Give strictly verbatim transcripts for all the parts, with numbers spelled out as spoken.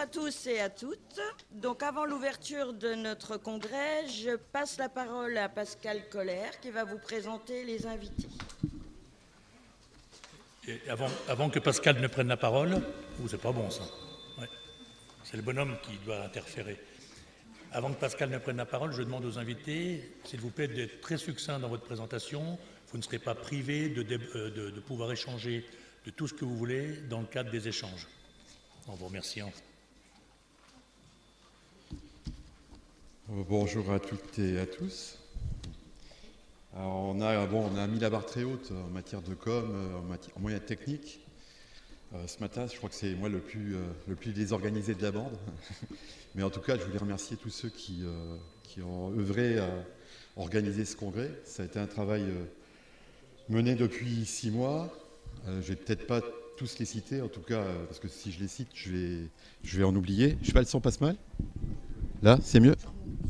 tous et à toutes. Donc avant l'ouverture de notre congrès, je passe la parole à Pascal Colère qui va vous présenter les invités. Et avant, avant que Pascal ne prenne la parole, oh, c'est pas bon ça. Ouais. C'est le bonhomme qui doit interférer. Avant que Pascal ne prenne la parole, je demande aux invités, s'il vous plaît, d'être très succinct dans votre présentation. Vous ne serez pas privés de, de, de, de pouvoir échanger de tout ce que vous voulez dans le cadre des échanges. En vous remerciant. Bonjour à toutes et à tous. Alors on, a, bon, on a mis la barre très haute en matière de com, en, matière, en moyens techniques. Euh, ce matin, je crois que c'est moi le plus, euh, le plus désorganisé de la bande. Mais en tout cas, je voulais remercier tous ceux qui, euh, qui ont œuvré à organiser ce congrès. Ça a été un travail euh, mené depuis six mois. Euh, je ne vais peut-être pas tous les citer, en tout cas, euh, parce que si je les cite, je vais, je vais en oublier. Je sais pas, le son passe mal ? Là, c'est mieux ?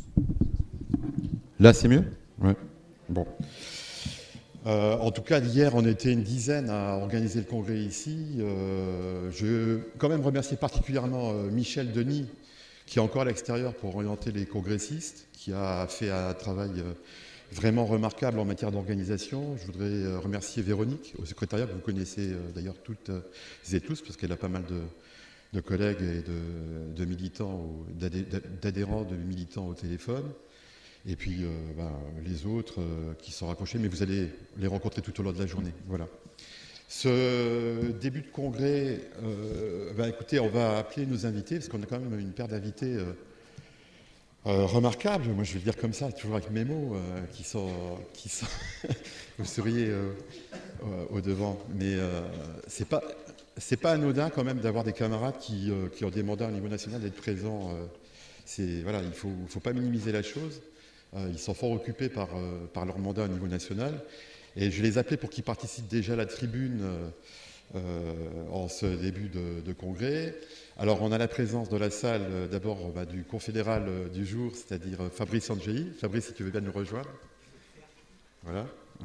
Là, c'est mieux ? Ouais. Bon. Euh, en tout cas, hier, on était une dizaine à organiser le congrès ici. Euh, je veux quand même remercier particulièrement euh, Michel Denis, qui est encore à l'extérieur pour orienter les congressistes, qui a fait un travail euh, vraiment remarquable en matière d'organisation. Je voudrais euh, remercier Véronique, au secrétariat, que vous connaissez euh, d'ailleurs toutes euh, et tous, parce qu'elle a pas mal de, de collègues et de, de militants, d'adhé, d'adhérents, de militants au téléphone. Et puis euh, ben, les autres euh, qui sont raccrochés, mais vous allez les rencontrer tout au long de la journée. Voilà. Ce début de congrès, euh, ben, écoutez, on va appeler nos invités, parce qu'on a quand même une paire d'invités euh, euh, remarquables. Moi, je vais le dire comme ça, toujours avec mes mots, euh, qui sont, qui sont vous seriez euh, euh, au devant. Mais euh, c'est pas, c'est pas anodin quand même d'avoir des camarades qui, euh, qui ont des mandats au niveau national d'être présents. Euh, c'est, voilà, il faut, faut pas minimiser la chose. Euh, ils sont fort occupés par, euh, par leur mandat au niveau national. Et je les appelais pour qu'ils participent déjà à la tribune euh, euh, en ce début de, de congrès. Alors, on a la présence dans la salle euh, d'abord bah, du confédéral euh, du jour, c'est-à-dire euh, Fabrice Angeli. Fabrice, si tu veux bien nous rejoindre. Voilà.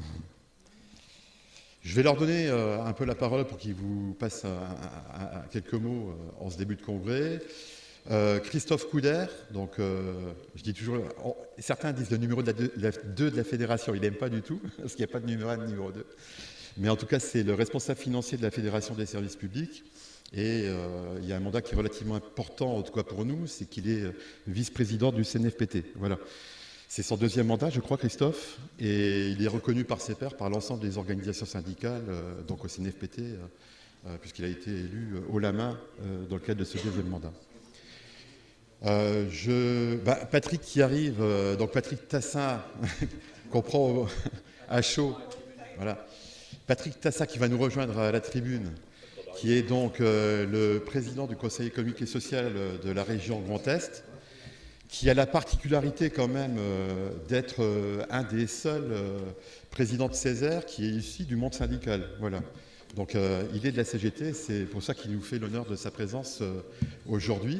Je vais leur donner euh, un peu la parole pour qu'ils vous passent un, un, un, quelques mots euh, en ce début de congrès. Euh, Christophe Couder, donc euh, je dis toujours, oh, certains disent le numéro de la deux de la fédération, il n'aime pas du tout, parce qu'il n'y a pas de numéro un, de numéro deux. Mais en tout cas, c'est le responsable financier de la Fédération des services publics. Et euh, il y a un mandat qui est relativement important, en tout cas pour nous, c'est qu'il est vice-président du C N F P T. Voilà. C'est son deuxième mandat, je crois, Christophe, et il est reconnu par ses pairs, par l'ensemble des organisations syndicales, euh, donc au C N F P T, euh, euh, puisqu'il a été élu haut la main euh, dans le cadre de ce deuxième mandat. Euh, je, bah, Patrick qui arrive, euh, donc Patrick Tassin, qu'on prend à chaud, voilà. Patrick Tassin qui va nous rejoindre à la tribune, qui est donc euh, le président du Conseil économique et social de la région Grand Est, qui a la particularité quand même euh, d'être euh, un des seuls euh, présidents de Césaire qui est issu du monde syndical, voilà. Donc euh, il est de la C G T, c'est pour ça qu'il nous fait l'honneur de sa présence euh, aujourd'hui.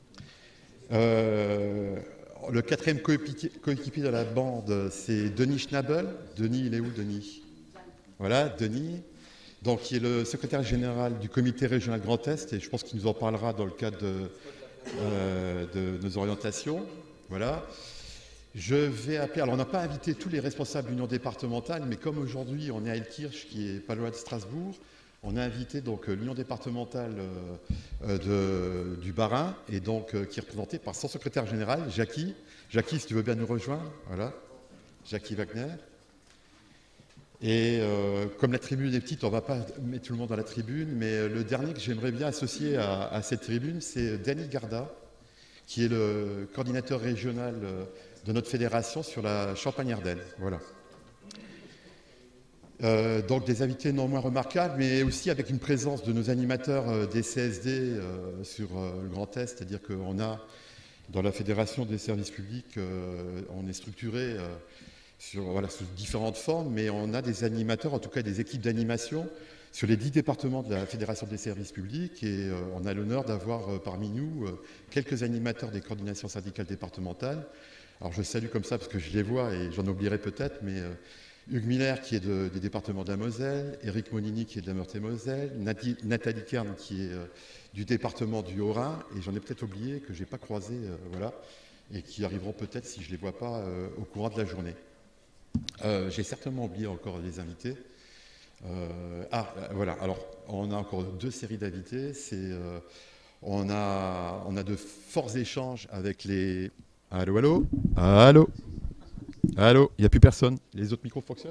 Euh, le quatrième coéquipier de la bande, c'est Denis Schnabel. Denis, il est où, Denis? Voilà, Denis, donc, qui est le secrétaire général du comité régional Grand Est, et je pense qu'il nous en parlera dans le cadre de, euh, de nos orientations. Voilà. Je vais appeler, alors on n'a pas invité tous les responsables de l'union départementale, mais comme aujourd'hui on est à Elkirch, qui est pas loin de Strasbourg, on a invité donc l'union départementale euh, de, du Bas-Rhin, et donc euh, qui est représentée par son secrétaire général, Jackie. Jackie, si tu veux bien nous rejoindre, voilà. Jackie Wagner. Et euh, comme la tribune est petite, on ne va pas mettre tout le monde dans la tribune, mais le dernier que j'aimerais bien associer à, à cette tribune, c'est Danny Garda, qui est le coordinateur régional de notre fédération sur la Champagne-Ardenne. Voilà. Euh, donc des invités non moins remarquables, mais aussi avec une présence de nos animateurs euh, des C S D euh, sur euh, le Grand Est, c'est-à-dire qu'on a, dans la Fédération des services publics, euh, on est structuré euh, sur, voilà, sous différentes formes, mais on a des animateurs, en tout cas des équipes d'animation, sur les dix départements de la Fédération des services publics, et euh, on a l'honneur d'avoir euh, parmi nous euh, quelques animateurs des coordinations syndicales départementales. Alors je salue comme ça parce que je les vois et j'en oublierai peut-être, mais... Euh, Hugues Miller qui est de, du département de la Moselle, Éric Monini qui est de la Meurthe-et-Moselle, Nathalie Kern qui est euh, du département du Haut-Rhin, et j'en ai peut-être oublié que je n'ai pas croisé, euh, voilà, et qui arriveront peut-être, si je ne les vois pas, euh, au courant de la journée. Euh, J'ai certainement oublié encore les invités. Euh, ah, voilà, alors on a encore deux séries d'invités. Euh, on, a, on a de forts échanges avec les... Allô, allô Allô Allô, il n'y a plus personne. Les autres micros fonctionnent?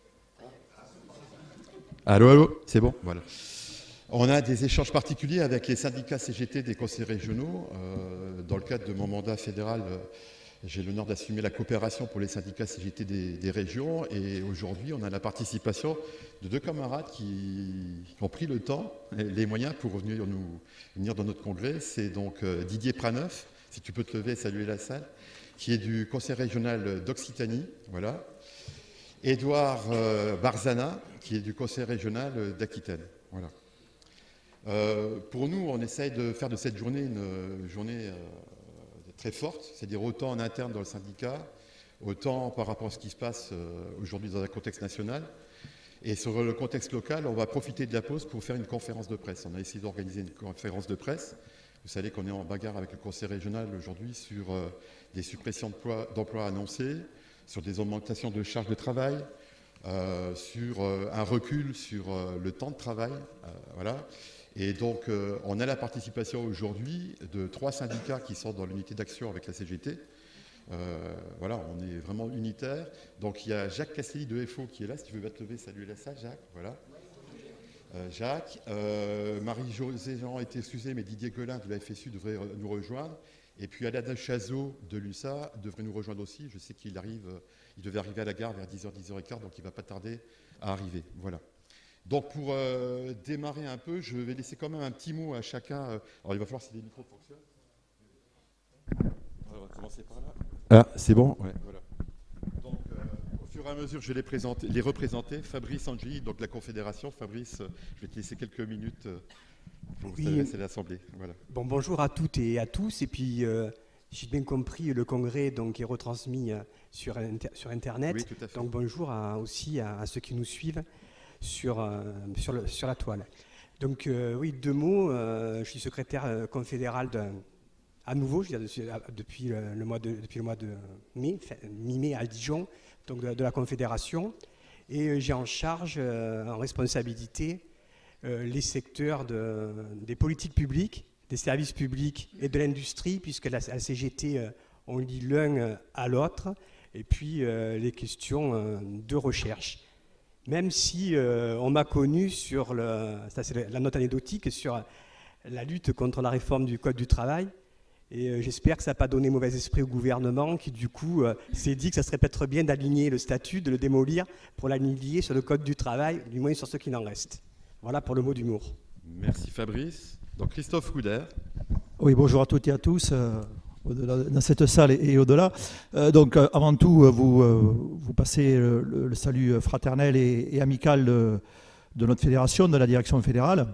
Allô, allô, c'est bon, voilà. On a des échanges particuliers avec les syndicats C G T des conseils régionaux. Euh, dans le cadre de mon mandat fédéral, euh, j'ai l'honneur d'assumer la coopération pour les syndicats C G T des, des régions. Et aujourd'hui, on a la participation de deux camarades qui, qui ont pris le temps et les moyens pour venir, nous, venir dans notre congrès. C'est donc euh, Didier Praneuf, si tu peux te lever et saluer la salle, qui est du conseil régional d'Occitanie, voilà. Édouard euh, Barzana, qui est du conseil régional d'Aquitaine, voilà. Euh, pour nous, on essaye de faire de cette journée une euh, journée euh, très forte, c'est-à-dire autant en interne dans le syndicat, autant par rapport à ce qui se passe euh, aujourd'hui dans un contexte national. Et sur le contexte local, on va profiter de la pause pour faire une conférence de presse. On a essayé d'organiser une conférence de presse. Vous savez qu'on est en bagarre avec le conseil régional aujourd'hui sur euh, des suppressions d'emplois annoncées, sur des augmentations de charges de travail, euh, sur euh, un recul sur euh, le temps de travail. Euh, voilà. Et donc, euh, on a la participation aujourd'hui de trois syndicats qui sont dans l'unité d'action avec la C G T. Euh, voilà, on est vraiment unitaire. Donc, il y a Jacques Castelli de F O qui est là. Si tu veux bien te lever, saluer la salle, Jacques. Voilà. Euh, Jacques. Euh, Marie-Josée Jean a été excusée, mais Didier Guelin de la F S U devrait nous rejoindre. Et puis Alain Chazot de l'U S A devrait nous rejoindre aussi. Je sais qu'il arrive, il devait arriver à la gare vers dix heures, dix heures quinze, donc il ne va pas tarder à arriver. Voilà. Donc pour euh, démarrer un peu, je vais laisser quand même un petit mot à chacun. Alors il va falloir si les micros fonctionnent. On va commencer par là. Ah, c'est bon, ouais, voilà. Donc euh, au fur et à mesure, je vais les, présenter, les représenter. Fabrice Angeli, donc la Confédération. Fabrice, je vais te laisser quelques minutes pour oui. s'adresser à l'Assemblée. Voilà. Bon, bonjour à toutes et à tous. Et puis, euh, j'ai bien compris, le congrès donc, est retransmis euh, sur, inter sur Internet. Oui, tout à fait. Donc bonjour à, aussi à, à ceux qui nous suivent sur, euh, sur, le, sur la toile. Donc euh, oui, deux mots. Euh, je suis secrétaire euh, confédéral de, à nouveau, je veux dire, depuis, le, le mois de, depuis le mois de mai, mi-mai à Dijon, donc de, de la Confédération. Et euh, j'ai en charge, euh, en responsabilité, euh, les secteurs de, des politiques publiques, des services publics et de l'industrie, puisque la, la C G T, euh, on lie l'un à l'autre, et puis euh, les questions euh, de recherche. Même si euh, on m'a connu sur, le, ça c'est la note anecdotique, sur la lutte contre la réforme du Code du travail. Et euh, j'espère que ça n'a pas donné mauvais esprit au gouvernement qui, du coup, euh, s'est dit que ça serait peut-être bien d'aligner le statut, de le démolir pour l'aligner sur le Code du travail, du moins sur ce qu'il en reste. Voilà pour le mot d'humour. Merci Fabrice. Donc Christophe Couder. Oui, bonjour à toutes et à tous. Euh... dans cette salle et au-delà. Euh, donc, euh, avant tout, vous, euh, vous passez le, le salut fraternel et, et amical de, de notre fédération, de la direction fédérale.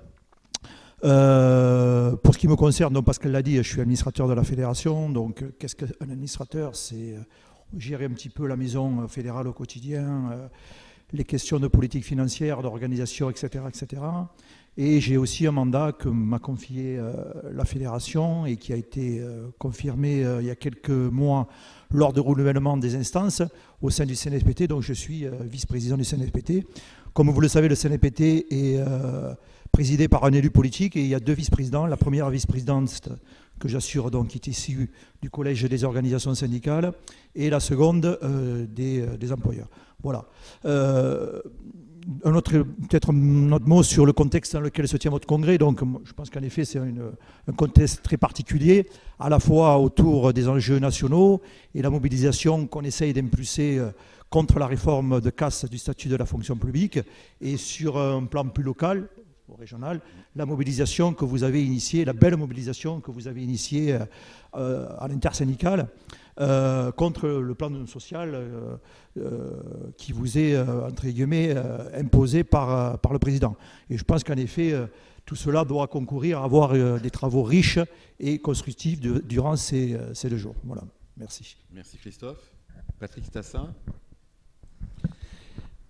Euh, pour ce qui me concerne, donc Pascal l'a dit, je suis administrateur de la fédération. Donc, qu'est-ce qu'un administrateur? C'est gérer un petit peu la maison fédérale au quotidien, euh, les questions de politique financière, d'organisation, et cetera, et cetera. Et j'ai aussi un mandat que m'a confié euh, la fédération et qui a été euh, confirmé euh, il y a quelques mois lors du renouvellement des instances au sein du C N F P T. Donc je suis euh, vice-président du C N F P T. Comme vous le savez, le C N F P T est euh, présidé par un élu politique et il y a deux vice-présidents. La première vice-présidente que j'assure donc qui est issue du collège des organisations syndicales et la seconde euh, des, des employeurs. Voilà. Euh, Un autre, peut-être un autre mot sur le contexte dans lequel se tient votre congrès. Donc, je pense qu'en effet, c'est un contexte très particulier, à la fois autour des enjeux nationaux et la mobilisation qu'on essaye d'impulser contre la réforme de casse du statut de la fonction publique, et sur un plan plus local, régional, la mobilisation que vous avez initiée, la belle mobilisation que vous avez initiée euh, à l'intersyndicale, Euh, contre le plan social euh, euh, qui vous est, euh, entre guillemets, euh, imposé par, euh, par le président. Et je pense qu'en effet, euh, tout cela doit concourir à avoir euh, des travaux riches et constructifs de, durant ces, euh, ces deux jours. Voilà, merci. Merci Christophe. Patrick Tassin.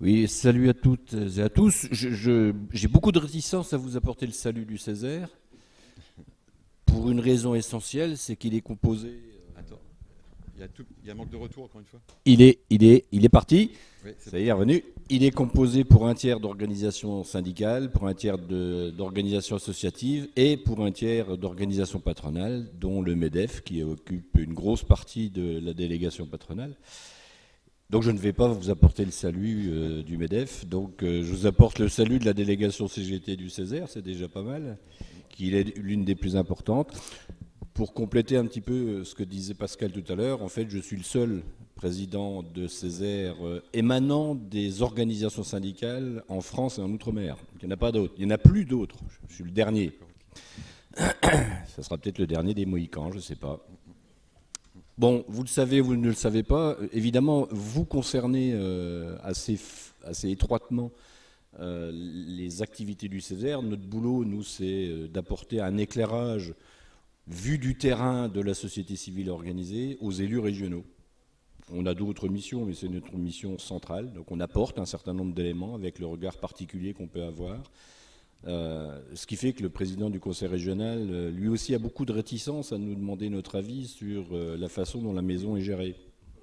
Oui, salut à toutes et à tous. Je, je, j'ai beaucoup de réticence à vous apporter le salut du Césaire, pour une raison essentielle, c'est qu'il est composé... Attends, il y, a tout, il y a un manque de retour encore une fois. Il est, il est, il est parti, Oui, ça y est, revenu. Il est composé pour un tiers d'organisations syndicales, pour un tiers de, d'organisations associatives et pour un tiers d'organisations patronales, dont le MEDEF, qui occupe une grosse partie de la délégation patronale. Donc je ne vais pas vous apporter le salut euh, du MEDEF, donc euh, je vous apporte le salut de la délégation C G T du Césaire, c'est déjà pas mal, qui est l'une des plus importantes. Pour compléter un petit peu ce que disait Pascal tout à l'heure, en fait je suis le seul président de Césaire euh, émanant des organisations syndicales en France et en Outre-mer. Il n'y en a pas d'autres, il n'y en a plus d'autres, je suis le dernier. Ça sera peut-être le dernier des Mohicans, je ne sais pas. Bon, vous le savez, vous ne le savez pas. Évidemment, vous concernez euh, assez, assez étroitement euh, les activités du Césaire. Notre boulot, nous, c'est euh, d'apporter un éclairage vu du terrain de la société civile organisée aux élus régionaux. On a d'autres missions, mais c'est notre mission centrale. Donc on apporte un certain nombre d'éléments avec le regard particulier qu'on peut avoir. Euh, ce qui fait que le président du conseil régional, euh, lui aussi, a beaucoup de réticence à nous demander notre avis sur euh, la façon dont la maison est gérée.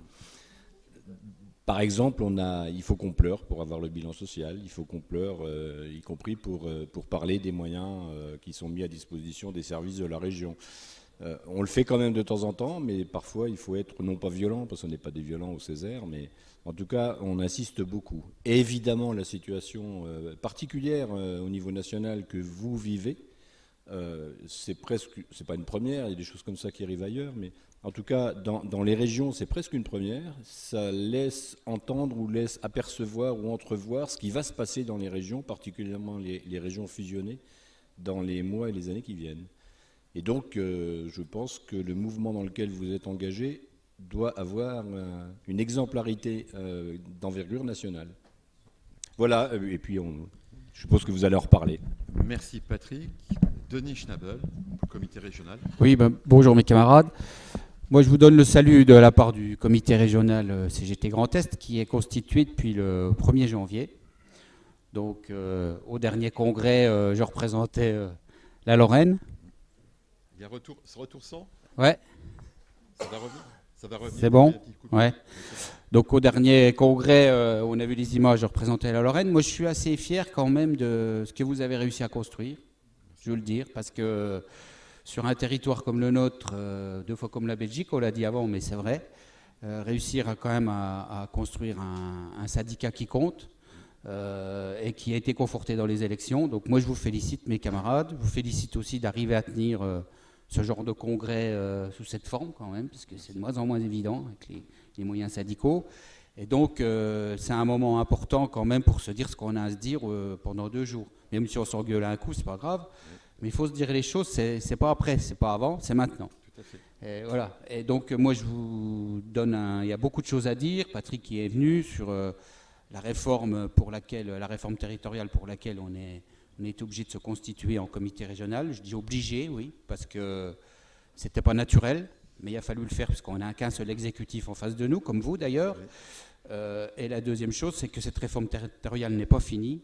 Par exemple, on a, il faut qu'on pleure pour avoir le bilan social, il faut qu'on pleure, euh, y compris pour, euh, pour parler des moyens euh, qui sont mis à disposition des services de la région. Euh, on le fait quand même de temps en temps, mais parfois il faut être non pas violent, parce qu'on n'est pas des violents au Césaire, mais en tout cas on insiste beaucoup. Et évidemment la situation euh, particulière euh, au niveau national que vous vivez, euh, c'est presque, c'est pas une première, il y a des choses comme ça qui arrivent ailleurs, mais en tout cas dans, dans les régions c'est presque une première, ça laisse entendre ou laisse apercevoir ou entrevoir ce qui va se passer dans les régions, particulièrement les, les régions fusionnées, dans les mois et les années qui viennent. Et donc, euh, je pense que le mouvement dans lequel vous êtes engagé doit avoir euh, une exemplarité euh, d'envergure nationale. Voilà, euh, et puis on, je suppose que vous allez en reparler. Merci Patrick. Denis Schnabel, comité régional. Oui, ben, bonjour mes camarades. Moi, je vous donne le salut de la part du comité régional C G T Grand Est, qui est constitué depuis le premier janvier. Donc, euh, au dernier congrès, euh, je représentais euh, la Lorraine. Il y a retour, ce retour sans ? Ouais. Ça va revenir, ça va revenir. C'est bon. Ouais. Donc au dernier congrès, euh, on a vu les images, je représentais la Lorraine. Moi, je suis assez fier quand même de ce que vous avez réussi à construire, je veux le dire, parce que sur un territoire comme le nôtre, euh, deux fois comme la Belgique, on l'a dit avant, mais c'est vrai, euh, réussir à, quand même à, à construire un, un syndicat qui compte euh, et qui a été conforté dans les élections. Donc moi, je vous félicite, mes camarades. Je vous félicite aussi d'arriver à tenir euh, ce genre de congrès euh, sous cette forme quand même, parce que c'est de moins en moins évident avec les, les moyens syndicaux. Et donc, euh, c'est un moment important quand même pour se dire ce qu'on a à se dire euh, pendant deux jours. Même si on s'engueule un coup, c'est pas grave. Mais il faut se dire les choses, c'est, c'est pas après, c'est pas avant, c'est maintenant. Tout à fait. Et voilà. Et donc, moi, je vous donne un... Il y a beaucoup de choses à dire. Patrick qui est venu sur euh, la réforme pour laquelle, la réforme territoriale pour laquelle on est... On est obligé de se constituer en comité régional. Je dis obligé, oui, parce que c'était pas naturel, mais il a fallu le faire parce qu'on n'a qu'un seul exécutif en face de nous, comme vous d'ailleurs. Oui. Euh, et la deuxième chose, c'est que cette réforme territoriale n'est pas finie.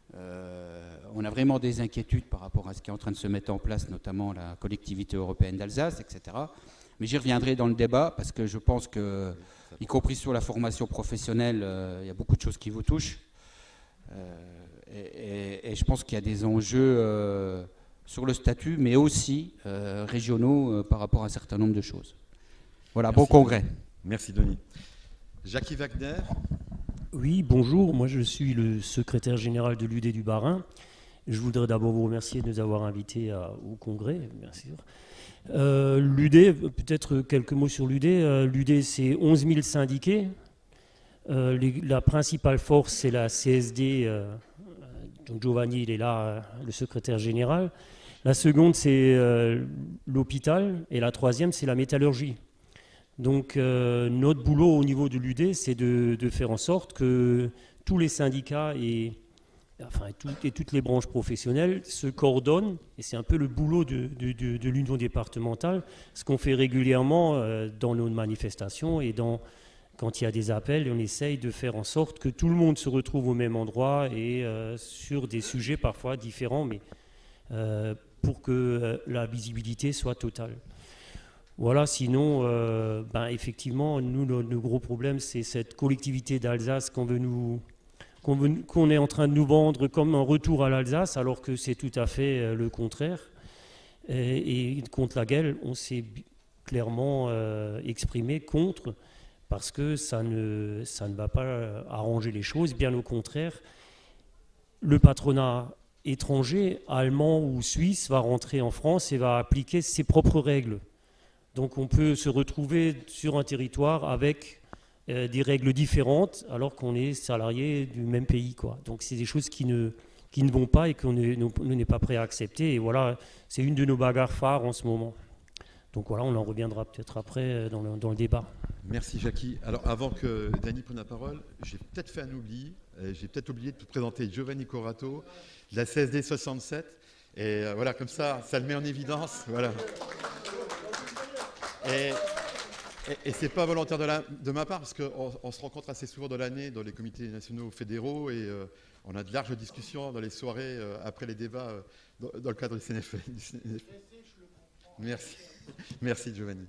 Euh, on a vraiment des inquiétudes par rapport à ce qui est en train de se mettre en place, notamment la collectivité européenne d'Alsace, et cetera. Mais j'y reviendrai dans le débat parce que je pense que, y compris sur la formation professionnelle, euh, il y a beaucoup de choses qui vous touchent. Euh, Et, et, et je pense qu'il y a des enjeux euh, sur le statut, mais aussi euh, régionaux euh, par rapport à un certain nombre de choses. Voilà, Merci. Bon congrès. Merci Denis. Jackie Wagner. Oui, bonjour. Moi, je suis le secrétaire général de l'U D du Bas-Rhin. Je voudrais d'abord vous remercier de nous avoir invités à, au congrès, bien sûr. Euh, L'U D, peut-être quelques mots sur l'U D. Euh, L'U D, c'est onze mille syndiqués. Euh, les, la principale force, c'est la C S D. Euh, donc Giovanni, il est là, euh, le secrétaire général. La seconde, c'est euh, l'hôpital. Et la troisième, c'est la métallurgie. Donc euh, notre boulot au niveau de l'U D, c'est de, de faire en sorte que tous les syndicats et, enfin, tout, et toutes les branches professionnelles se coordonnent. Et c'est un peu le boulot de, de, de, de l'union départementale, ce qu'on fait régulièrement euh, dans nos manifestations et dans quand il y a des appels, on essaye de faire en sorte que tout le monde se retrouve au même endroit et euh, sur des sujets parfois différents, mais euh, pour que euh, la visibilité soit totale. Voilà, sinon, euh, ben, effectivement, nous, le, le gros problème, c'est cette collectivité d'Alsace qu'on veut nous, qu'on veut, qu'on est en train de nous vendre comme un retour à l'Alsace, alors que c'est tout à fait euh, le contraire, et, et contre laquelle on s'est clairement euh, exprimé contre, parce que ça ne, ça ne va pas arranger les choses, bien au contraire. Le patronat étranger, allemand ou suisse, va rentrer en France et va appliquer ses propres règles. Donc on peut se retrouver sur un territoire avec euh, des règles différentes alors qu'on est salarié du même pays, quoi. Donc c'est des choses qui ne, qui ne vont pas et qu'on n'est pas prêt à accepter. Et voilà, c'est une de nos bagarres phares en ce moment. Donc voilà, on en reviendra peut-être après dans le, dans le débat. Merci Jackie. Alors avant que Dany prenne la parole, j'ai peut-être fait un oubli. J'ai peut-être oublié de te présenter Giovanni Corato, de la C S D soixante-sept. Et euh, voilà, comme ça, ça le met en évidence. Voilà. Et, et, et c'est pas volontaire de, la, de ma part, parce qu'on on se rencontre assez souvent dans l'année dans les comités nationaux fédéraux et euh, on a de larges discussions dans les soirées euh, après les débats euh, dans, dans le cadre du C N F. Du C N F. Merci. Merci Giovanni.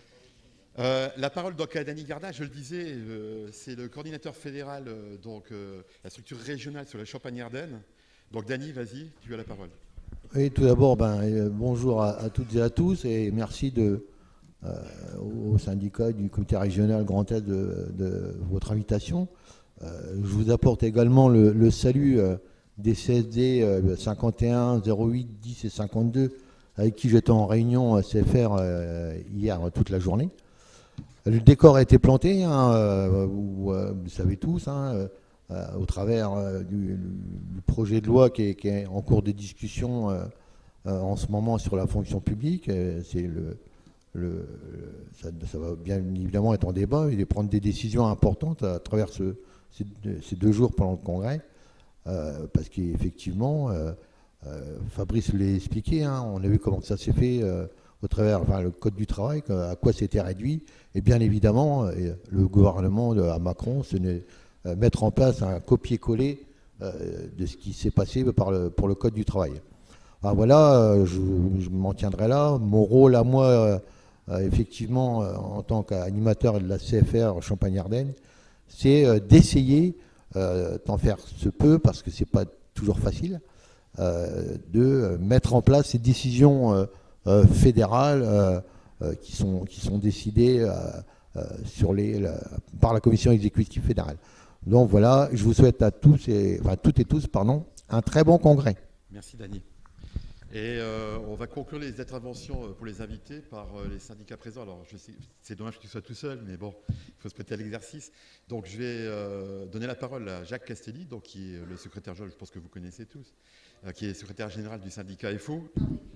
Euh, la parole donc à Dany Garda, je le disais, euh, c'est le coordinateur fédéral, euh, donc euh, la structure régionale sur la Champagne-Ardenne. Donc Dany, vas-y, tu as la parole. Oui, tout d'abord, ben, euh, bonjour à, à toutes et à tous et merci de, euh, au syndicat du comité régional Grand Est de, de votre invitation. Euh, je vous apporte également le, le salut euh, des C S D euh, cinquante et un, zéro huit, dix et cinquante-deux avec qui j'étais en réunion à C F R euh, hier toute la journée. Le décor a été planté, hein, euh, vous, euh, vous savez tous, hein, euh, au travers euh, du, du projet de loi qui est, qui est en cours de discussion euh, euh, en ce moment sur la fonction publique. Euh, c'est le, le, ça, ça va bien évidemment être en débat et prendre des décisions importantes à travers ce, ces, ces deux jours pendant le congrès, euh, parce qu'effectivement, euh, euh, Fabrice l'a expliqué, hein, on a vu comment ça s'est fait euh, au travers enfin, le Code du travail, à quoi c'était réduit. Et bien évidemment, le gouvernement de, à Macron, ce n'est euh, mettre en place un copier-coller euh, de ce qui s'est passé par le, pour le Code du travail. Alors voilà, euh, je, je m'en tiendrai là. Mon rôle à moi, euh, euh, effectivement, euh, en tant qu'animateur de la C F R Champagne-Ardenne, c'est euh, d'essayer, euh, d'en faire ce peu, parce que c'est pas toujours facile, euh, de mettre en place ces décisions euh, euh, fédérales euh, euh, qui, sont, qui sont décidées euh, euh, sur les, la, par la commission exécutive fédérale. Donc voilà, je vous souhaite à tous, et, enfin toutes et tous, pardon, un très bon congrès. Merci Dany. Et euh, on va conclure les interventions pour les invités par euh, les syndicats présents. Alors, je sais, c'est dommage que tu sois tout seul, mais bon, il faut se prêter à l'exercice. Donc, je vais euh, donner la parole à Jacques Castelli, donc, qui est le secrétaire général, je pense que vous connaissez tous, euh, qui est secrétaire général du syndicat F O.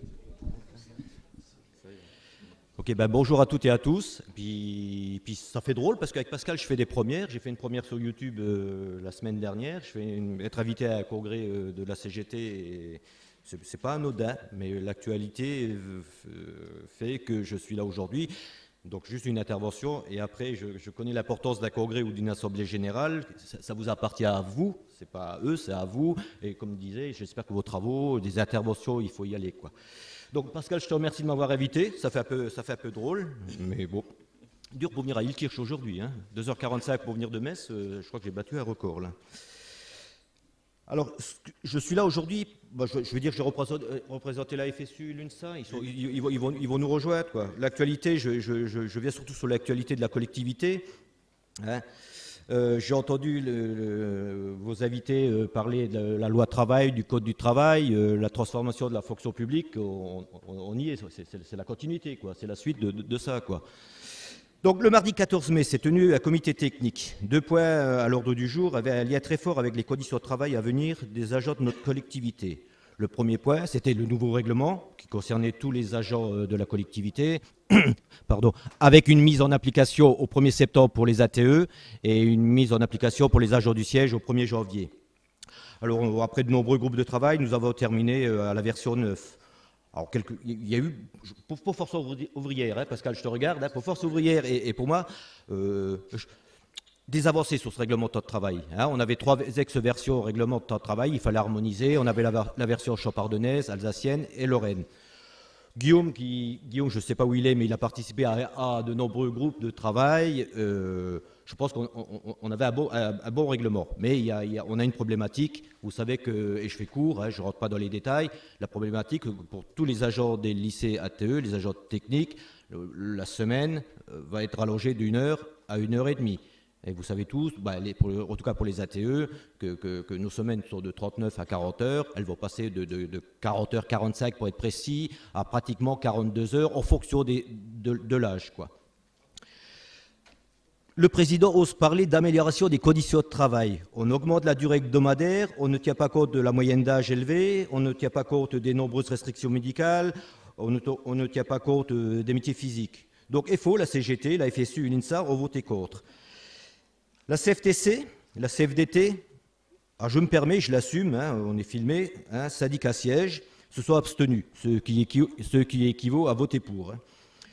Ok, ben bonjour à toutes et à tous. Puis, puis ça fait drôle parce qu'avec Pascal, je fais des premières. J'ai fait une première sur YouTube euh, la semaine dernière. Je vais une, être invité à un congrès euh, de la C G T. Et c'est, c'est pas anodin, mais l'actualité euh, fait que je suis là aujourd'hui. Donc juste une intervention. Et après, je, je connais l'importance d'un congrès ou d'une assemblée générale. Ça, ça vous appartient à vous. C'est pas à eux, c'est à vous. Et comme je disais, j'espère que vos travaux, des interventions, il faut y aller, quoi. Donc Pascal, je te remercie de m'avoir invité, ça fait un peu, ça fait un peu drôle, mais bon, dur pour venir à Ilkirch aujourd'hui, hein. deux heures quarante-cinq pour venir de Metz, euh, je crois que j'ai battu un record là. Alors, je suis là aujourd'hui, bah, je, je veux dire que je représente, euh, représenter la F S U, l'UNSA, ils, sont, ils, ils, vont, ils, vont, ils vont nous rejoindre, quoi. L'actualité, je, je, je, je viens surtout sur l'actualité de la collectivité, hein. Euh, j'ai entendu le, le, vos invités euh, parler de la loi travail, du code du travail, euh, la transformation de la fonction publique, on, on, on y est, c'est, c'est, c'est la continuité, quoi, c'est la suite de, de, de ça, quoi. Donc le mardi quatorze mai s'est tenu un comité technique. Deux points à l'ordre du jour avaient un lien très fort avec les conditions de travail à venir des agents de notre collectivité. Le premier point, c'était le nouveau règlement qui concernait tous les agents de la collectivité, pardon, avec une mise en application au premier septembre pour les A T E et une mise en application pour les agents du siège au premier janvier. Alors, après de nombreux groupes de travail, nous avons terminé à la version neuf. Alors, quelques, il y a eu, pour, pour Force ouvrière, hein, Pascal, je te regarde, hein, pour Force ouvrière et, et pour moi, euh, je, des avancées sur ce règlement de temps de travail. Hein. On avait trois ex-versions au règlement de temps de travail, il fallait harmoniser. On avait la, la version champardonnaise, alsacienne et lorraine. Guillaume, qui, Guillaume je ne sais pas où il est, mais il a participé à, à de nombreux groupes de travail. Euh, je pense qu'on on, on avait un bon, un, un bon règlement. Mais il y a, il y a, on a une problématique. Vous savez que, et je fais court, hein, je ne rentre pas dans les détails, la problématique pour tous les agents des lycées A T E, les agents techniques, la semaine va être allongée d'une heure à une heure et demie. Et vous savez tous, bah, les, pour, en tout cas pour les A T E, que, que, que nos semaines sont de trente-neuf à quarante heures. Elles vont passer de, de, de quarante heures quarante-cinq pour être précis, à pratiquement quarante-deux heures en fonction des, de, de l'âge, quoi. Le président ose parler d'amélioration des conditions de travail. On augmente la durée hebdomadaire, on ne tient pas compte de la moyenne d'âge élevée, on ne tient pas compte des nombreuses restrictions médicales, on ne, on ne tient pas compte des métiers physiques. Donc F O, la C G T, la F S U et l'INSA ont voté contre. La C F T C, la C F D T, alors je me permets, je l'assume, hein, on est filmé, hein, syndicat siège, se sont abstenus, ce qui, équivaut, ce qui équivaut à voter pour. Hein.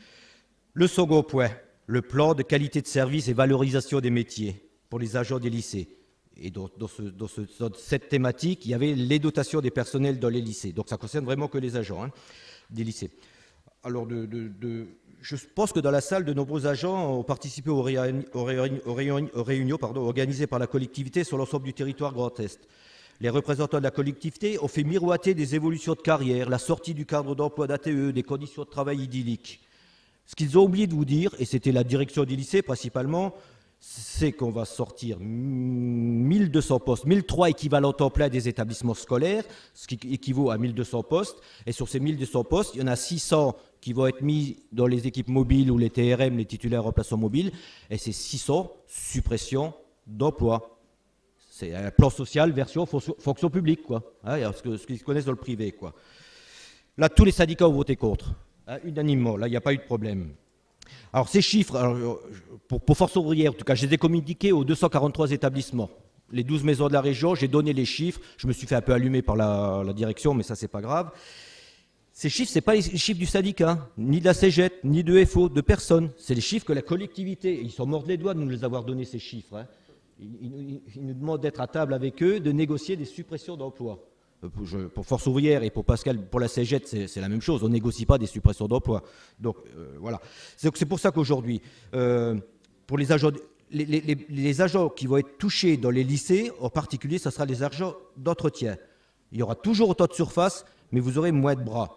Le second point, le plan de qualité de service et valorisation des métiers pour les agents des lycées. Et dans, dans, ce, dans, ce, dans cette thématique, il y avait les dotations des personnels dans les lycées. Donc ça concerne vraiment que les agents hein, des lycées. Alors, de, de, de, je pense que dans la salle, de nombreux agents ont participé aux, réuni, aux, réuni, aux, réuni, aux réunions pardon, organisées par la collectivité sur l'ensemble du territoire Grand Est. Les représentants de la collectivité ont fait miroiter des évolutions de carrière, la sortie du cadre d'emploi d'A T E, des conditions de travail idylliques. Ce qu'ils ont oublié de vous dire, et c'était la direction du lycée principalement, c'est qu'on va sortir mille deux cents postes, mille trois équivalents temps plein des établissements scolaires, ce qui équivaut à mille deux cents postes. Et sur ces mille deux cents postes, il y en a six cents qui vont être mis dans les équipes mobiles ou les T R M, les titulaires remplaçants mobiles. Et c'est six cents suppressions d'emplois. C'est un plan social version fonction publique, quoi. Hein, ce, que, ce qu'ils connaissent dans le privé, quoi. Là, tous les syndicats ont voté contre, hein, unanimement. Là, il n'y a pas eu de problème. Alors ces chiffres, alors, pour, pour Force ouvrière en tout cas, je les ai communiqués aux deux cent quarante-trois établissements. Les douze maisons de la région, j'ai donné les chiffres. Je me suis fait un peu allumer par la, la direction, mais ça, c'est pas grave. Ces chiffres, ce n'est pas les chiffres du syndicat, ni de la C G E T, ni de F O, de personne. C'est les chiffres que la collectivité, ils sont morts les doigts de nous les avoir donnés, ces chiffres. Hein. Ils, ils, ils nous demandent d'être à table avec eux, de négocier des suppressions d'emplois. Pour, je, pour Force ouvrière et pour Pascal, pour la C G E T, c'est la même chose. On ne négocie pas des suppressions d'emplois. Donc, euh, voilà. C'est pour ça qu'aujourd'hui, euh, pour les agents, les, les, les, les agents qui vont être touchés dans les lycées, en particulier, ce sera les agents d'entretien. Il y aura toujours autant de surface, mais vous aurez moins de bras.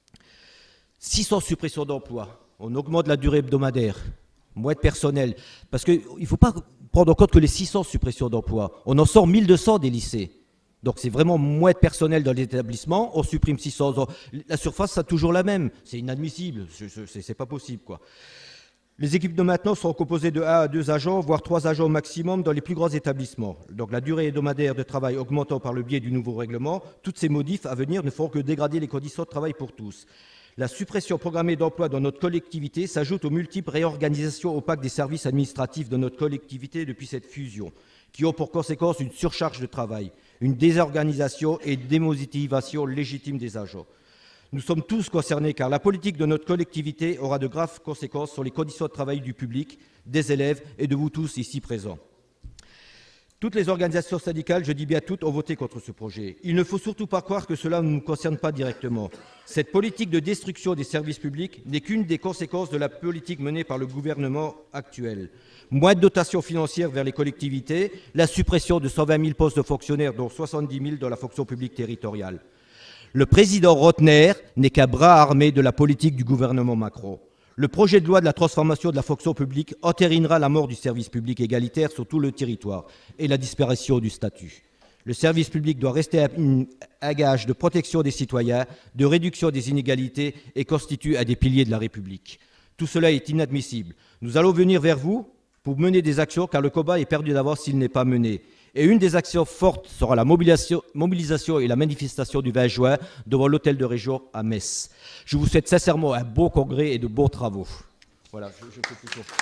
six cents suppressions d'emplois. On augmente la durée hebdomadaire. Moins de personnel. Parce qu'il ne faut pas prendre en compte que les six cents suppressions d'emplois. On en sort mille deux cents des lycées. Donc c'est vraiment moins de personnel dans les établissements, on supprime six cents. La surface, c'est toujours la même. C'est inadmissible, c'est pas possible, quoi. Les équipes de maintenance sont composées de un à deux agents, voire trois agents au maximum dans les plus grands établissements. Donc la durée hebdomadaire de travail augmentant par le biais du nouveau règlement, toutes ces modifs à venir ne feront que dégrader les conditions de travail pour tous. La suppression programmée d'emplois dans notre collectivité s'ajoute aux multiples réorganisations opaques des services administratifs de notre collectivité depuis cette fusion, qui ont pour conséquence une surcharge de travail, une désorganisation et une démotivation légitime des agents. Nous sommes tous concernés car la politique de notre collectivité aura de graves conséquences sur les conditions de travail du public, des élèves et de vous tous ici présents. Toutes les organisations syndicales, je dis bien toutes, ont voté contre ce projet. Il ne faut surtout pas croire que cela ne nous concerne pas directement. Cette politique de destruction des services publics n'est qu'une des conséquences de la politique menée par le gouvernement actuel. Moins de dotations financières vers les collectivités, la suppression de cent vingt mille postes de fonctionnaires, dont soixante-dix mille dans la fonction publique territoriale. Le président Rotner n'est qu'un bras armé de la politique du gouvernement Macron. Le projet de loi de la transformation de la fonction publique entérinera la mort du service public égalitaire sur tout le territoire et la disparition du statut. Le service public doit rester un, un gage de protection des citoyens, de réduction des inégalités et constitue un des piliers de la République. Tout cela est inadmissible. Nous allons venir vers vous pour mener des actions car le combat est perdu d'avance s'il n'est pas mené. Et une des actions fortes sera la mobilisation, mobilisation et la manifestation du vingt juin devant l'hôtel de région à Metz. Je vous souhaite sincèrement un beau congrès et de bons travaux. Voilà, je, je fais plus court.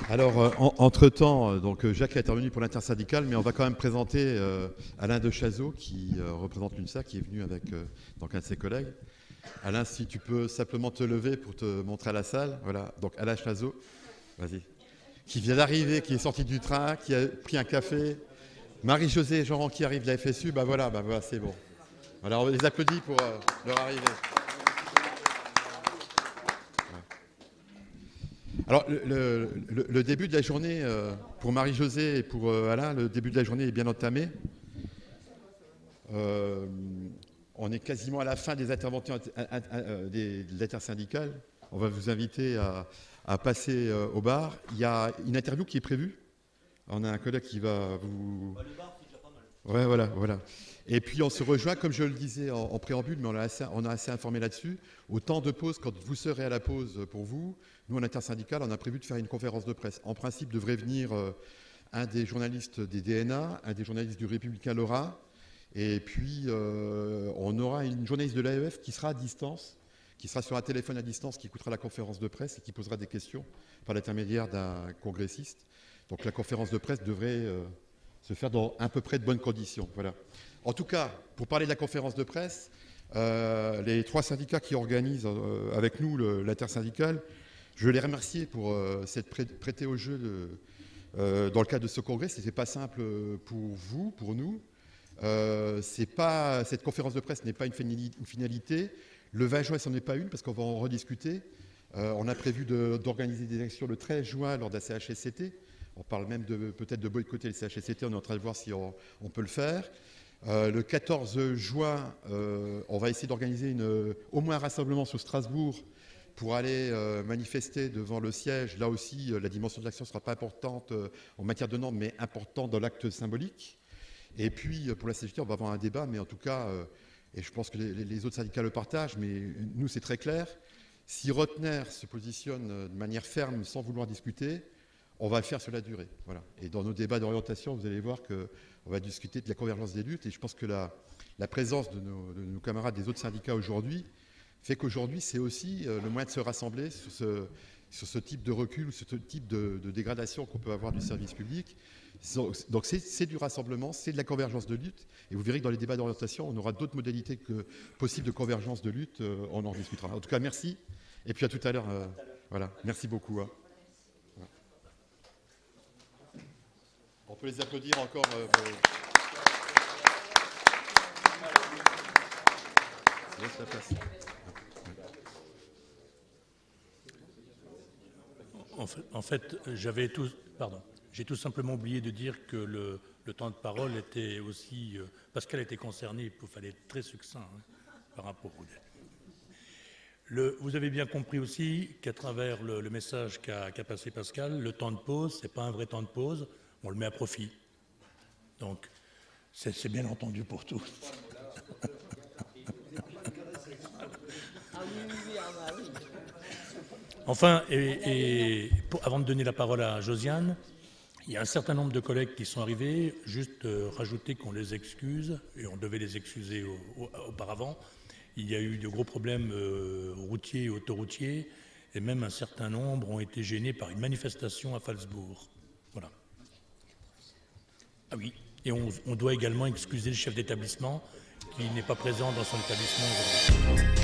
Alors, euh, en, entre-temps, euh, donc, euh, Jacques est intervenu pour l'intersyndicale, mais on va quand même présenter euh, Alain de Chazot, qui euh, représente l'U N S A, qui est venu avec euh, donc un de ses collègues. Alain, si tu peux simplement te lever pour te montrer à la salle. Voilà, donc Alain Chazot, vas-y. Qui vient d'arriver, qui est sorti du train, qui a pris un café. Marie-Josée et Jean qui arrivent de la F S U, bah voilà, bah voilà, c'est bon. Alors, on les applaudit pour euh, leur arrivée. Alors, le, le, le début de la journée, euh, pour Marie-Josée et pour euh, Alain, le début de la journée est bien entamé. Euh, on est quasiment à la fin des interventions euh, des, de l'intersyndicale. On va vous inviter à, à passer euh, au bar. Il y a une interview qui est prévue. On a un collègue qui va vous... Le bar, c'est déjà pas mal. Ouais, voilà, voilà. Et puis on se rejoint, comme je le disais en, en préambule, mais on a, assez, on a assez informé là-dessus, au temps de pause, quand vous serez à la pause pour vous, nous en intersyndicale, on a prévu de faire une conférence de presse. En principe, devrait venir euh, un des journalistes des D N A, un des journalistes du Républicain Lorrain, et puis euh, on aura une journaliste de l'A E F qui sera à distance, qui sera sur un téléphone à distance, qui écoutera la conférence de presse et qui posera des questions par l'intermédiaire d'un congressiste. Donc la conférence de presse devrait euh, se faire dans à peu près de bonnes conditions. Voilà. En tout cas, pour parler de la conférence de presse, euh, les trois syndicats qui organisent euh, avec nous l'intersyndicale, je veux les remercier pour euh, s'être prêtés au jeu de, euh, dans le cadre de ce congrès. Ce n'était pas simple pour vous, pour nous. Euh, c'est pas, cette conférence de presse n'est pas une finalité. Le vingt juin, ce n'en est pas une parce qu'on va en rediscuter. Euh, on a prévu d'organiser de, des actions le treize juin lors d'un C H S C T. On parle même de peut-être de boycotter le C H S C T. On est en train de voir si on, on peut le faire. Euh, le quatorze juin, euh, on va essayer d'organiser au moins un rassemblement sur Strasbourg pour aller euh, manifester devant le siège. Là aussi, euh, la dimension de l'action ne sera pas importante euh, en matière de normes, mais importante dans l'acte symbolique. Et puis, euh, pour la C G T, on va avoir un débat, mais en tout cas, euh, et je pense que les, les autres syndicats le partagent, mais nous, c'est très clair. Si Rotner se positionne de manière ferme, sans vouloir discuter, on va le faire sur la durée. Voilà. Et dans nos débats d'orientation, vous allez voir qu'on va discuter de la convergence des luttes. Et je pense que la, la présence de nos, de nos camarades des autres syndicats aujourd'hui fait qu'aujourd'hui, c'est aussi le moyen de se rassembler sur ce, sur ce type de recul, sur ce type de, de dégradation qu'on peut avoir du service public. Donc c'est du rassemblement, c'est de la convergence de lutte. Et vous verrez que dans les débats d'orientation, on aura d'autres modalités que possibles de convergence de lutte. On en discutera. En tout cas, merci. Et puis à tout à l'heure. Euh, voilà. Merci beaucoup. Hein. On peut les applaudir encore. Euh, Je laisse la place. En fait, en fait j'avais tout, pardon, j'ai tout simplement oublié de dire que le, le temps de parole était aussi, euh, Pascal était concerné, il fallait être très succinct hein, par rapport au le, vous avez bien compris aussi qu'à travers le, le message qu'a qu'a passé Pascal, le temps de pause, c'est pas un vrai temps de pause. On le met à profit. Donc, c'est bien entendu pour tous. Enfin, et, et pour, avant de donner la parole à Josiane, il y a un certain nombre de collègues qui sont arrivés, juste euh, rajouter qu'on les excuse, et on devait les excuser au, au, auparavant. Il y a eu de gros problèmes euh, routiers et autoroutiers, et même un certain nombre ont été gênés par une manifestation à Phalsbourg. Voilà. Ah oui, et on, on doit également excuser le chef d'établissement qui n'est pas présent dans son établissement aujourd'hui.